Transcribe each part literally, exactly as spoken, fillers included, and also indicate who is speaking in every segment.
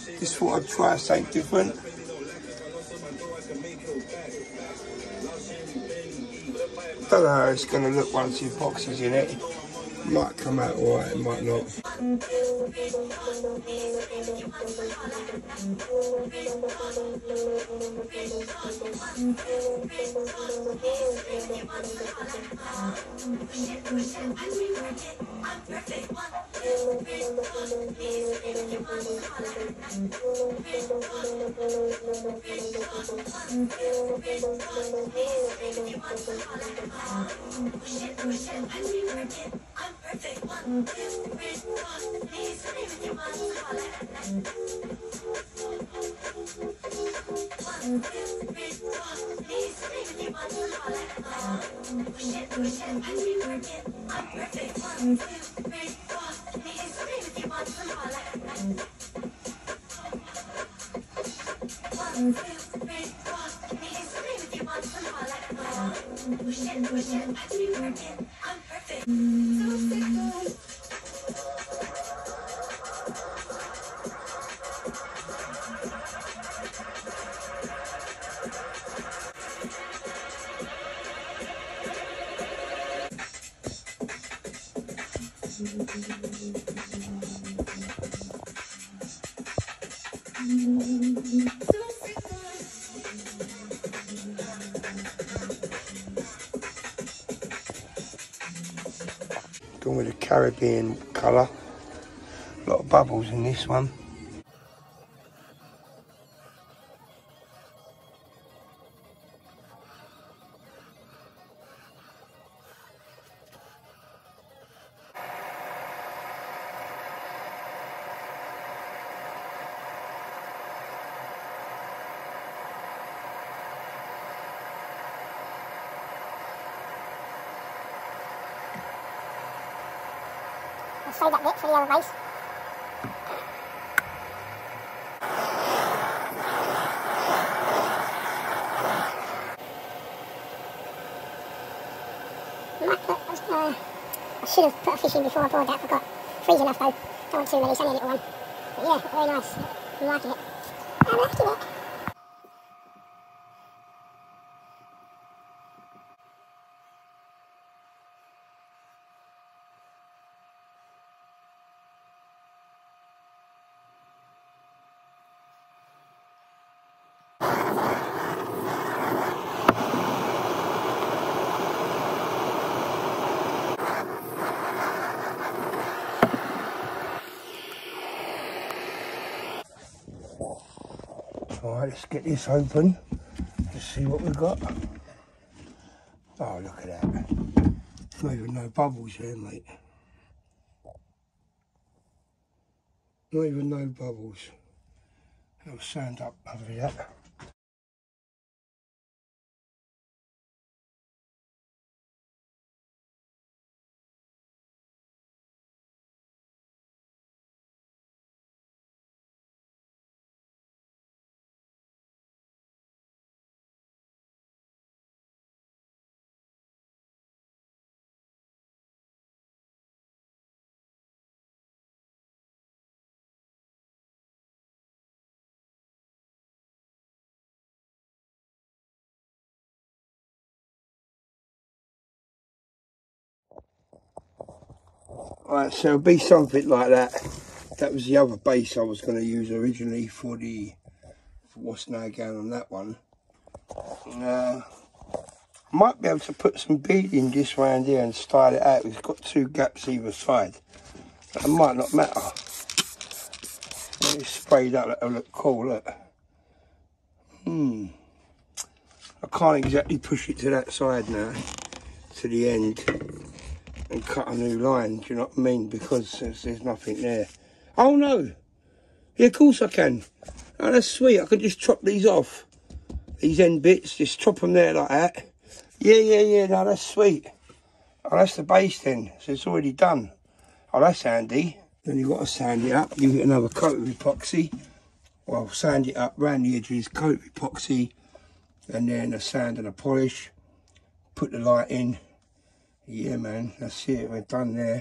Speaker 1: Just thought I'd try something different. Don't know how it's going to look once the epoxy's in it. It might come out alright, it might not. Gone with a Caribbean colour. A lot of bubbles in this one.
Speaker 2: I'll save that bit for the other base. Uh, I should have put a fish in before I poured that, I forgot. Freeze enough though, don't want too many, it's only a little one. But yeah, very nice, I'm liking it. I'm liking it.
Speaker 1: Alright, let's get this open. Let's see what we've got. Oh, look at that. There's not even no bubbles here, mate. Not even no bubbles. I'll sand up over that. Right, so it'll be something like that. That was the other base I was going to use originally for the for what's now going on that one. Uh, I might be able to put some beading just round here and style it out. It's got two gaps either side. That might not matter. It's sprayed up, that'll look cool, look. Hmm. I can't exactly push it to that side now, to the end, and cut a new line, do you know what I mean? Because there's, there's nothing there. Oh no! Yeah, of course I can. Oh, that's sweet. I could just chop these off. These end bits, just chop them there like that. Yeah, yeah, yeah, no, that's sweet. Oh, that's the base then, so it's already done. Oh, that's handy. Then you've got to sand it up, give it another coat of epoxy. Well, sand it up round the edges, coat of epoxy, and then a sand and a polish. Put the light in. Yeah, man, that's it, we're done there.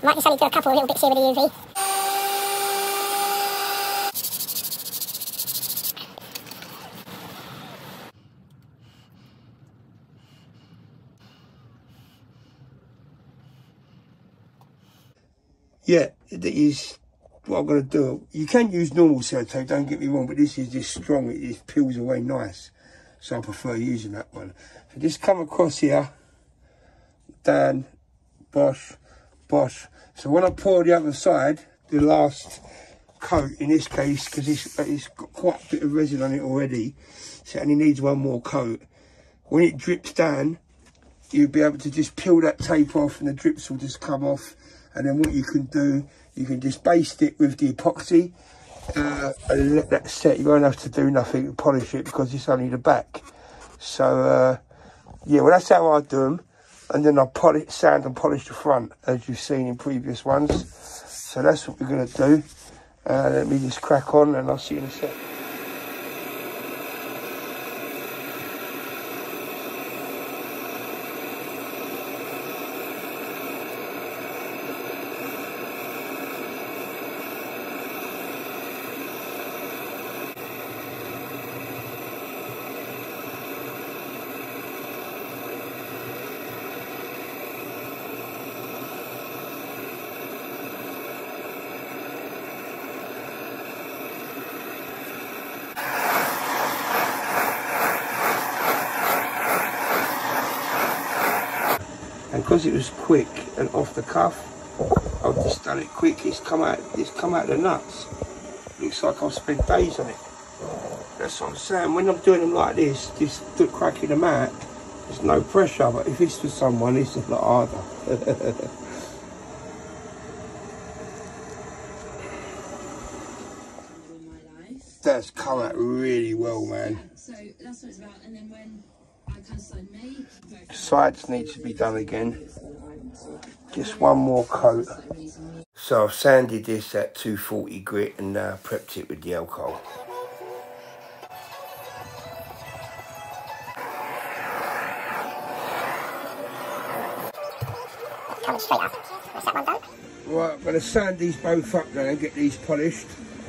Speaker 2: I might just only do a couple of little bits here with the U V.
Speaker 1: Yeah, that is what I'm going to do. You can use normal sellotape, don't get me wrong, but this is just strong. It just peels away nice. So I prefer using that one. So just come across here, down, bosh, bosh. So when I pour the other side, the last coat in this case, because it's, it's got quite a bit of resin on it already, so it only needs one more coat. When it drips down, you'll be able to just peel that tape off and the drips will just come off. And then what you can do, you can just baste it with the epoxy uh, and let that set. You won't have to do nothing to polish it because it's only the back. So, uh, yeah, well, that's how I do them. And then I polish, sand and polish the front, as you've seen in previous ones. So that's what we're going to do. Uh, let me just crack on and I'll see you in a sec. And because it was quick and off the cuff, I've just done it quick. It's come out, it's come out of the nuts. Looks like I've spent days on it. That's what I'm saying. When I'm doing them like this, just cracking them out, there's no pressure. But if it's for someone, it's a lot harder. That's come out really well, man.
Speaker 3: So that's what it's about. And then when I kind of started making,
Speaker 1: sides need to be done again. Just one more coat. So I've sanded this at two forty grit and uh, prepped it with the alcohol.
Speaker 2: Coming straight up. Is that one done?
Speaker 1: Right, I'm going to sand these both up now and get these polished.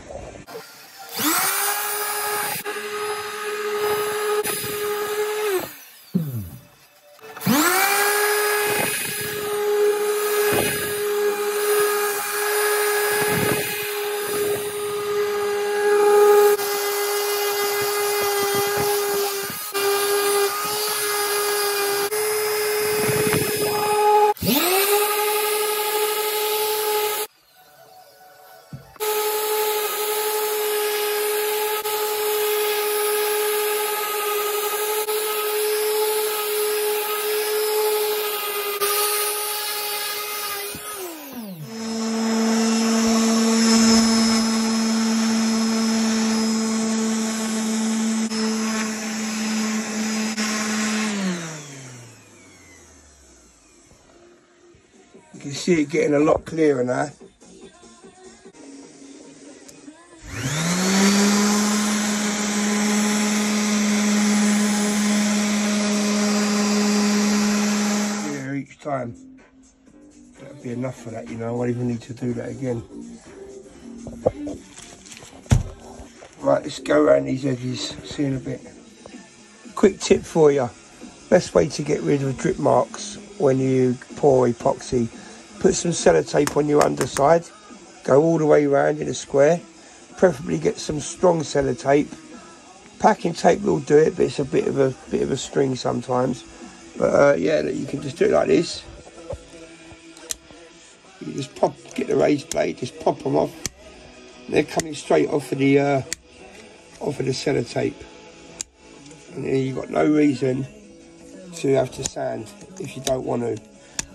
Speaker 1: You can see it getting a lot clearer now. Clear each time. That'll be enough for that, you know. I won't even need to do that again. Right, let's go around these edges. See you in a bit. Quick tip for you. Best way to get rid of drip marks when you pour epoxy, put some sellotape on your underside, go all the way around in a square, preferably get some strong sellotape. Packing tape will do it, but it's a bit of a bit of a string sometimes. But uh, yeah, you can just do it like this. You just pop, get the raised blade, just pop them off. They're coming straight off of the uh, off of the sellotape, and then you've got no reason to have to sand if you don't want to.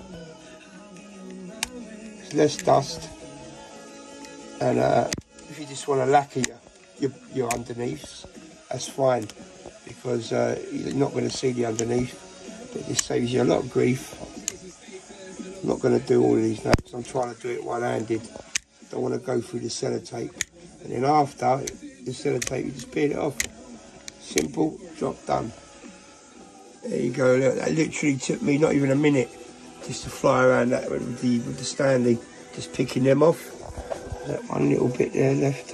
Speaker 1: It's less dust, and uh, if you just want to lacquer your, your, your underneaths, that's fine, because uh, you're not going to see the underneath. It just saves you a lot of grief. I'm not going to do all of these now because I'm trying to do it one-handed. Don't want to go through the sellotape, and then after the sellotape you just peel it off. Simple, job done. There you go. Look, that literally took me not even a minute just to fly around that with the with the standing. Just picking them off. That one little bit there left.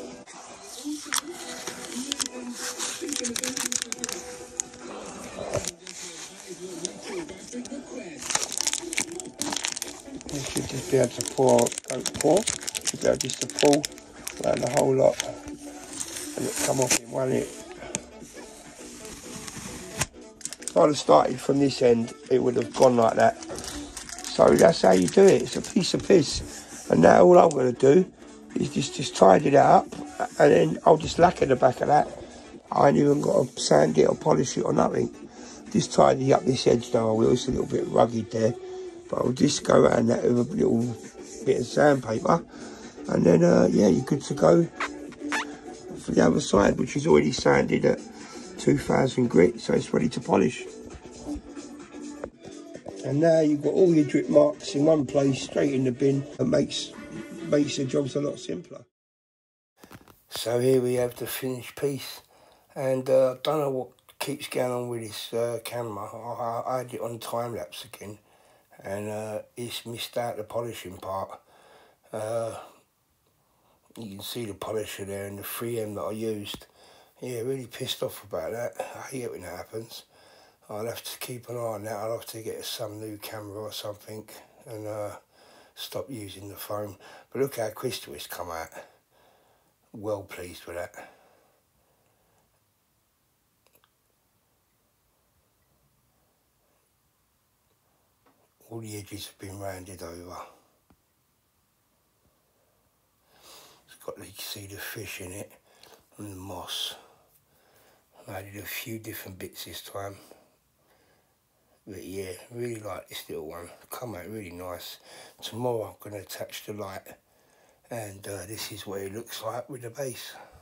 Speaker 1: You should just be able to pour, don't pour, you should be able just to pull around the whole lot and it come off in one hit. If I'd have started from this end, it would have gone like that. So that's how you do it, it's a piece of piss. And now all I'm going to do is just, just tidy that up and then I'll just lacquer the back of that. I ain't even got to sand it or polish it or nothing. Just tidy up this edge now, I will, it's a little bit rugged there. But I'll just go around that with a little bit of sandpaper. And then, uh, yeah, you're good to go for the other side, which is already sanded at two thousand grit, so it's ready to polish. And now you've got all your drip marks in one place, straight in the bin, and makes, makes your jobs a lot simpler. So here we have the finished piece. And uh, I don't know what keeps going on with this uh, camera. I, I had it on time-lapse again. And uh, it's missed out the polishing part. Uh, you can see the polisher there and the three M that I used. Yeah, really pissed off about that. I hate it when that happens. I'll have to keep an eye on that. I'll have to get some new camera or something and uh, stop using the foam. But look how crystal it's come out. Well pleased with that. All the edges have been rounded over. It's got, you can see the fish in it and the moss. I added a few different bits this time. But yeah, really like this little one. Come out really nice. Tomorrow I'm going to attach the light. And uh, this is what it looks like with the base.